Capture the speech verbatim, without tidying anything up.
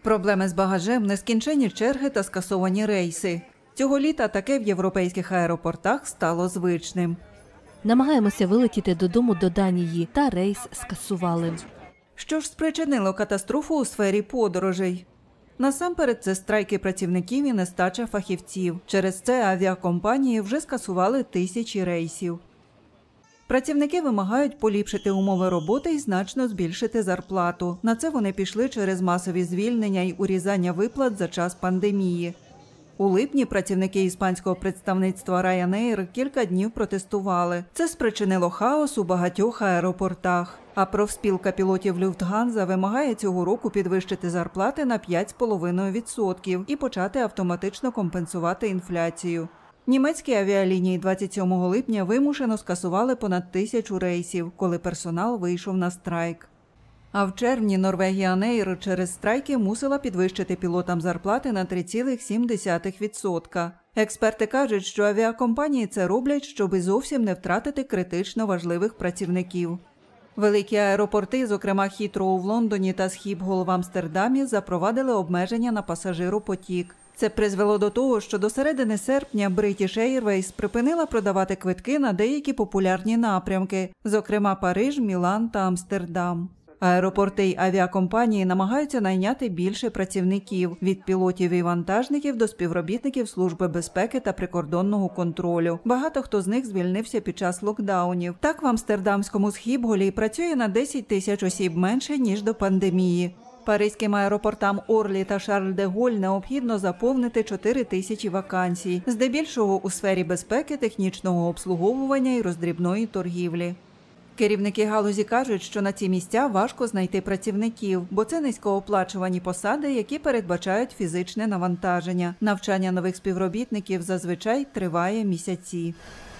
Проблеми з багажем, нескінченні черги та скасовані рейси. Цього літа таке в європейських аеропортах стало звичним. Намагаємося вилетіти додому до Данії, та рейс скасували. Що ж спричинило катастрофу у сфері подорожей? Насамперед, це страйки працівників і нестача фахівців. Через це авіакомпанії вже скасували тисячі рейсів. Працівники вимагають поліпшити умови роботи і значно збільшити зарплату. На це вони пішли через масові звільнення й урізання виплат за час пандемії. У липні працівники іспанського представництва Ryanair кілька днів протестували. Це спричинило хаос у багатьох аеропортах. А профспілка пілотів Люфтганза вимагає цього року підвищити зарплати на п'ять цілих п'ять десятих відсотка і почати автоматично компенсувати інфляцію. Німецькі авіалінії двадцять сьомого липня вимушено скасували понад тисячу рейсів, коли персонал вийшов на страйк. А в червні Norwegian Air через страйки мусила підвищити пілотам зарплати на три цілих сім десятих відсотка. Експерти кажуть, що авіакомпанії це роблять, щоб і зовсім не втратити критично важливих працівників. Великі аеропорти, зокрема Хітроу в Лондоні та Схіпгол в Амстердамі, запровадили обмеження на пасажиропотік. Це призвело до того, що до середини серпня British Airways припинила продавати квитки на деякі популярні напрямки, зокрема Париж, Мілан та Амстердам. Аеропорти й авіакомпанії намагаються найняти більше працівників – від пілотів і вантажників до співробітників Служби безпеки та прикордонного контролю. Багато хто з них звільнився під час локдаунів. Так, в амстердамському Схіпголі працює на десять тисяч осіб менше, ніж до пандемії. Паризьким аеропортам Орлі та Шарль-де-Голь необхідно заповнити чотири тисячі вакансій, здебільшого у сфері безпеки, технічного обслуговування і роздрібної торгівлі. Керівники галузі кажуть, що на ці місця важко знайти працівників, бо це низькооплачувані посади, які передбачають фізичне навантаження. Навчання нових співробітників зазвичай триває місяці.